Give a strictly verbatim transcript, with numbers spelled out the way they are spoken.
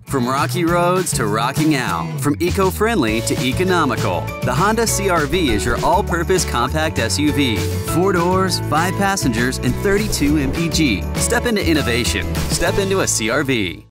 From rocky roads to rocking out, from eco-friendly to economical, the Honda C R V is your all-purpose compact S U V. Four doors, five passengers, and thirty-two M P G. Step into innovation. Step into a C R V.